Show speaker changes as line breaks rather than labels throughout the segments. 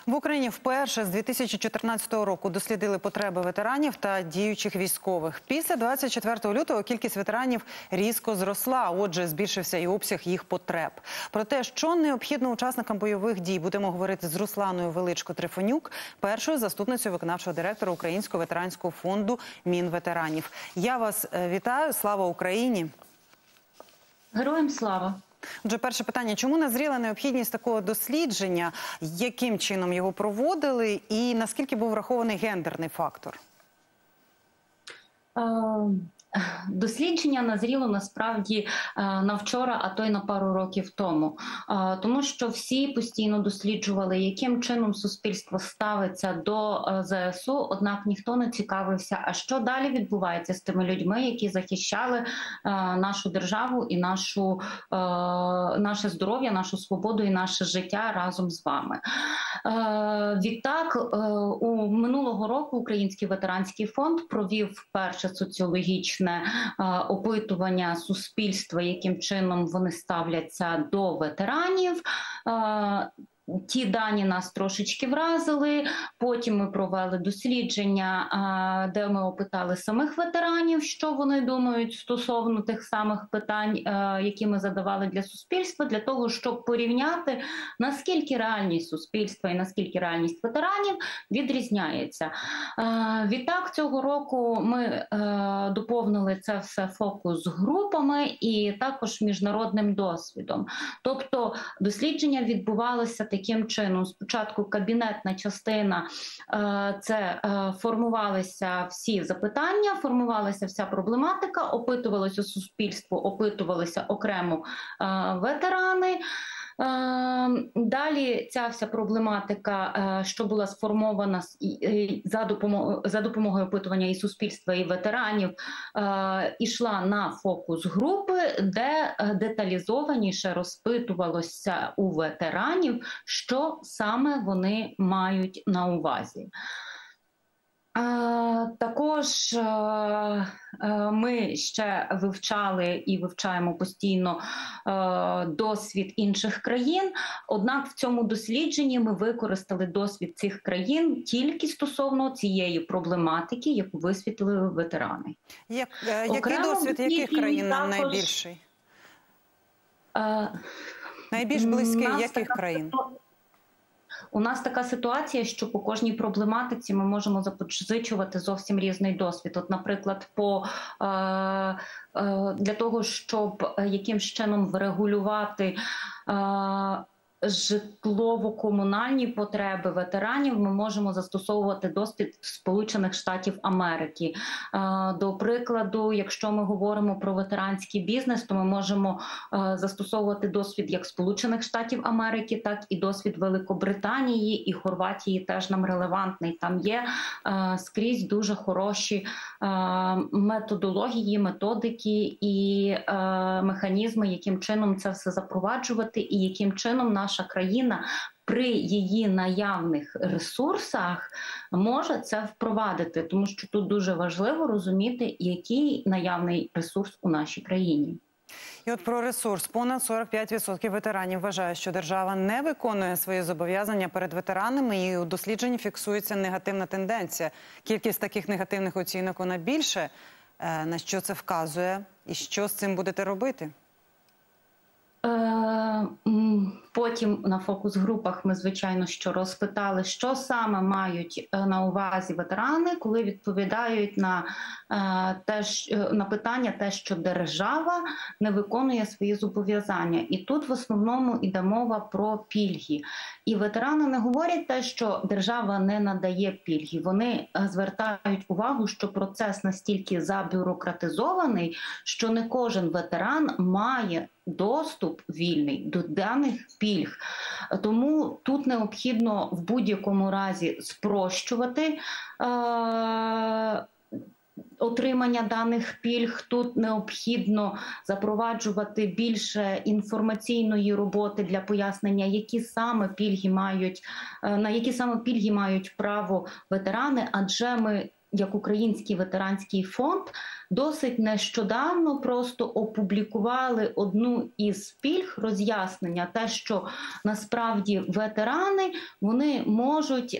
В Україні вперше з 2014 року дослідили потреби ветеранів та діючих військових. Після 24 лютого кількість ветеранів різко зросла, отже, збільшився і обсяг їх потреб. Про те, що необхідно учасникам бойових дій, будемо говорити з Русланою Величко-Трифонюк, першою заступницею виконавчого директора Українського ветеранського фонду Мінветеранів. Я вас вітаю. Слава Україні!
Героям слава!
Отже, перше питання. Чому назріла необхідність такого дослідження? Яким чином його проводили? І наскільки був врахований гендерний фактор?
Дослідження назріло насправді на вчора, а то й на пару років тому. Тому що всі постійно досліджували, яким чином суспільство ставиться до ЗСУ, однак ніхто не цікавився, а що далі відбувається з тими людьми, які захищали нашу державу і наше здоров'я, нашу свободу і наше життя разом з вами. Відтак, у минулого року Український ветеранський фонд провів вперше соціологічне опитування суспільства, яким чином вони ставляться до ветеранів. Ті дані нас трошечки вразили, потім ми провели дослідження, де ми опитали самих ветеранів, що вони думають стосовно тих самих питань, які ми задавали для суспільства, для того, щоб порівняти, наскільки реальність суспільства і наскільки реальність ветеранів відрізняється. Відтак цього року ми доповнили це все фокус-групами і також міжнародним досвідом. Тобто дослідження відбувалося таким чином. Спочатку кабінетна частина, це формувалися всі запитання, формувалася вся проблематика, опитувалося суспільство, опитувалися окремо ветерани. Далі ця вся проблематика, що була сформована за допомогою опитування і суспільства, і ветеранів, ішла на фокус-групи, де деталізованіше розпитувалося у ветеранів, що саме вони мають на увазі. Також ми ще вивчали і вивчаємо постійно досвід інших країн, однак в цьому дослідженні ми використали досвід цих країн тільки стосовно цієї проблематики, яку висвітлили ветерани.
Який досвід яких країн нам найбільший? Найбільш близький яких країн?
У нас така ситуація, що по кожній проблематиці ми можемо запозичувати зовсім різний досвід. От, наприклад, для того, щоб якимсь чином врегулювати житлово-комунальні потреби ветеранів, ми можемо застосовувати досвід Сполучених Штатів Америки. До прикладу, якщо ми говоримо про ветеранський бізнес, то ми можемо застосовувати досвід як Сполучених Штатів Америки, так і досвід Великобританії і Хорватії теж нам релевантний. Там є скрізь дуже хороші методології, методики і механізми, яким чином це все запроваджувати і яким чином наша країна при її наявних ресурсах може це впровадити, тому що тут дуже важливо розуміти, який наявний ресурс у нашій країні.
І от про ресурс. Понад 45% ветеранів вважають, що держава не виконує свої зобов'язання перед ветеранами, і у дослідженні фіксується негативна тенденція. Кількість таких негативних оцінок вона більше. На що це вказує і що з цим будете робити?
Потім на фокус-групах ми, звичайно, що розпитали, що саме мають на увазі ветерани, коли відповідають на питання те, що держава не виконує свої зобов'язання. І тут в основному йде мова про пільги. І ветерани не говорять те, що держава не надає пільги. Вони звертають увагу, що процес настільки забюрократизований, що не кожен ветеран має доступ вільний до даних пільг. Тому тут необхідно в будь-якому разі спрощувати отримання даних пільг. Тут необхідно запроваджувати більше інформаційної роботи для пояснення, які саме пільги мають, на які саме пільги мають право ветерани, адже ми як Український ветеранський фонд, досить нещодавно просто опублікували одну із пільг, роз'яснення, те, що насправді ветерани, вони можуть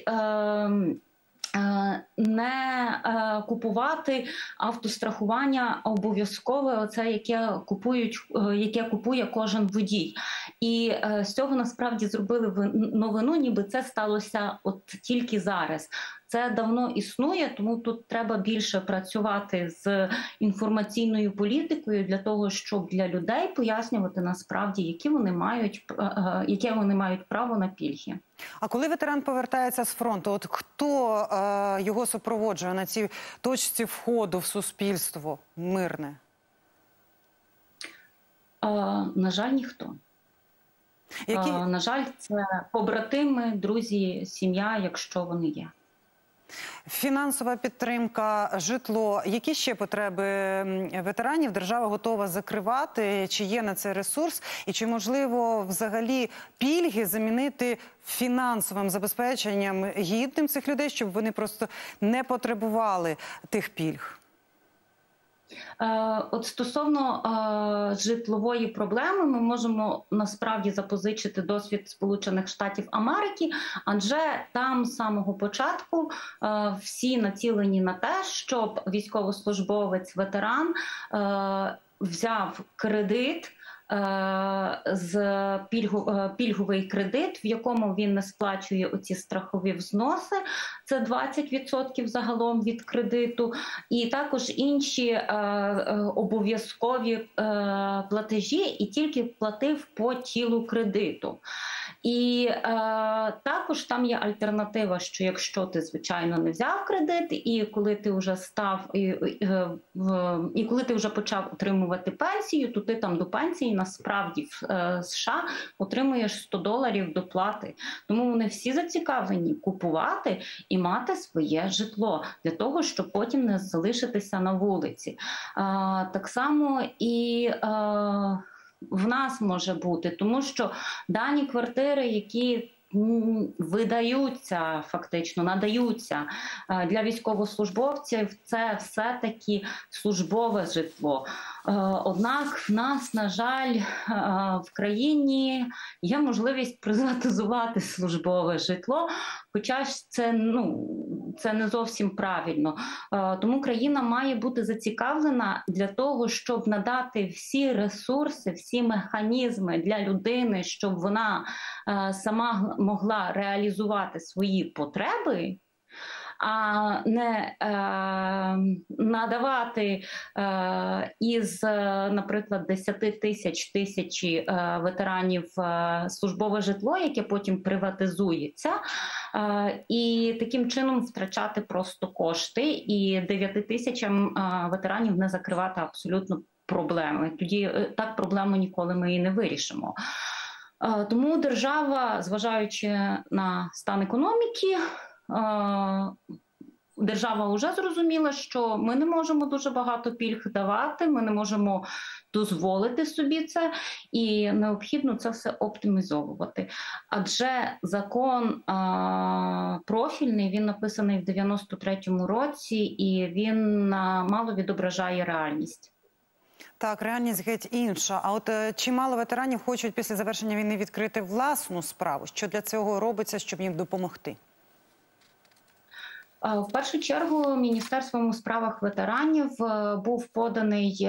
не купувати автострахування обов'язкове, оце, яке купує кожен водій. І з цього насправді зробили новину, ніби це сталося от тільки зараз. Це давно існує, тому тут треба більше працювати з інформаційною політикою для того, щоб для людей пояснювати насправді, яке вони мають право на пільги.
А коли ветеран повертається з фронту, от хто його супроводжує на цій точці входу в суспільство мирне?
На жаль, ніхто. На жаль, це побратими, друзі, сім'я, якщо вони є.
Фінансова підтримка, житло. Які ще потреби ветеранів держава готова закривати? Чи є на це ресурс? І чи можливо взагалі пільги замінити фінансовим забезпеченням гідним цих людей, щоб вони просто не потребували тих пільг?
От стосовно житлової проблеми ми можемо насправді запозичити досвід Сполучених Штатів Америки, адже там з самого початку всі націлені на те, щоб військовослужбовець, ветеран взяв кредит, пільговий кредит, в якому він не сплачує оці страхові взноси, це 20% загалом від кредиту, і також інші обов'язкові платежі, і тільки платив по тілу кредиту. І також там є альтернатива, що якщо ти, звичайно, не взяв кредит, і коли ти вже коли ти вже почав отримувати пенсію, то ти там до пенсії насправді в США отримуєш $100 доплати. Тому вони всі зацікавлені купувати і мати своє житло для того, щоб потім не залишитися на вулиці. Так само і в нас може бути, тому що дані квартири, які видаються, фактично надаються для військовослужбовців, це все-таки службове житло. Однак в нас, на жаль, в країні є можливість приватизувати службове житло, хоча ж це не зовсім правильно. Тому країна має бути зацікавлена для того, щоб надати всі ресурси, всі механізми для людини, щоб вона сама могла реалізувати свої потреби, а не надавати із, наприклад, 10 тисячі ветеранів службове житло, яке потім приватизується, і таким чином втрачати просто кошти, і 9 тисячам ветеранів не закривати абсолютно проблеми. Тоді так проблему ніколи ми і не вирішимо. Тому держава, зважаючи на стан економіки, держава вже зрозуміла, що ми не можемо дуже багато пільг давати, ми не можемо дозволити собі це, і необхідно це все оптимізовувати. Адже закон профільний, він написаний в 93-му році, і він мало відображає реальність.
Так, реальність геть інша. А от чимало ветеранів хочуть після завершення війни відкрити власну справу. Що для цього робиться, щоб їм допомогти?
В першу чергу Міністерством у справах ветеранів був поданий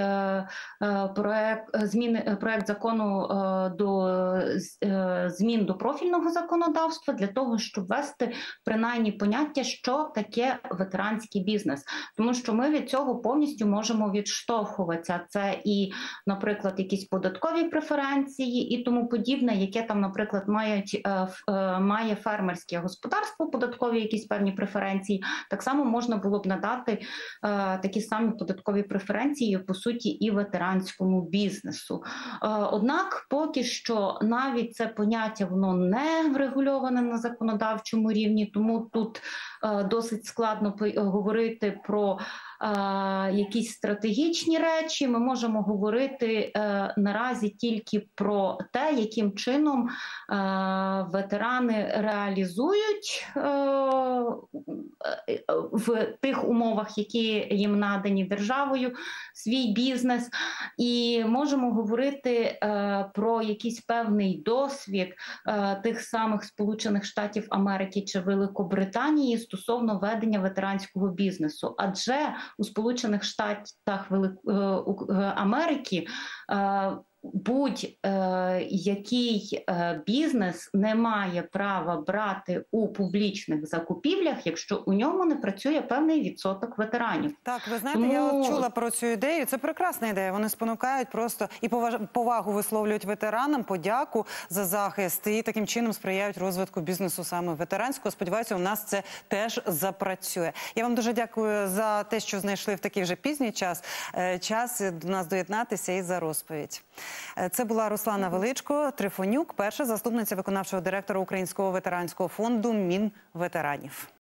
проект закону до змін до профільного законодавства для того, щоб ввести принаймні поняття, що таке ветеранський бізнес. Тому що ми від цього повністю можемо відштовхуватися. Це і, наприклад, якісь податкові преференції і тому подібне, яке там, наприклад, має фермерське господарство, податкові якісь певні преференції. Так само можна було б надати такі самі податкові преференції, по суті, і ветеранському бізнесу. Однак поки що навіть це поняття воно не врегульоване на законодавчому рівні, тому тут досить складно говорити про якісь стратегічні речі. Ми можемо говорити наразі тільки про те, яким чином ветерани реалізують в тих умовах, які їм надані державою, свій бізнес. І можемо говорити про якийсь певний досвід тих самих Сполучених Штатів Америки чи Великобританії стосовно ведення ветеранського бізнесу. Адже у Сполучених Штатах Америки будь-який бізнес не має права брати у публічних закупівлях, якщо у ньому не працює певний відсоток ветеранів.
Так, ви знаєте, я от чула про цю ідею. Це прекрасна ідея. Вони спонукають просто і повагу висловлюють ветеранам, подяку за захист і таким чином сприяють розвитку бізнесу саме ветеранського. Сподіваюся, у нас це теж запрацює. Я вам дуже дякую за те, що знайшли в такий вже пізній час до нас доєднатися і за розповідь. Це була Руслана Величко-Трифонюк, перша заступниця виконавчого директора Українського ветеранського фонду Мінветеранів.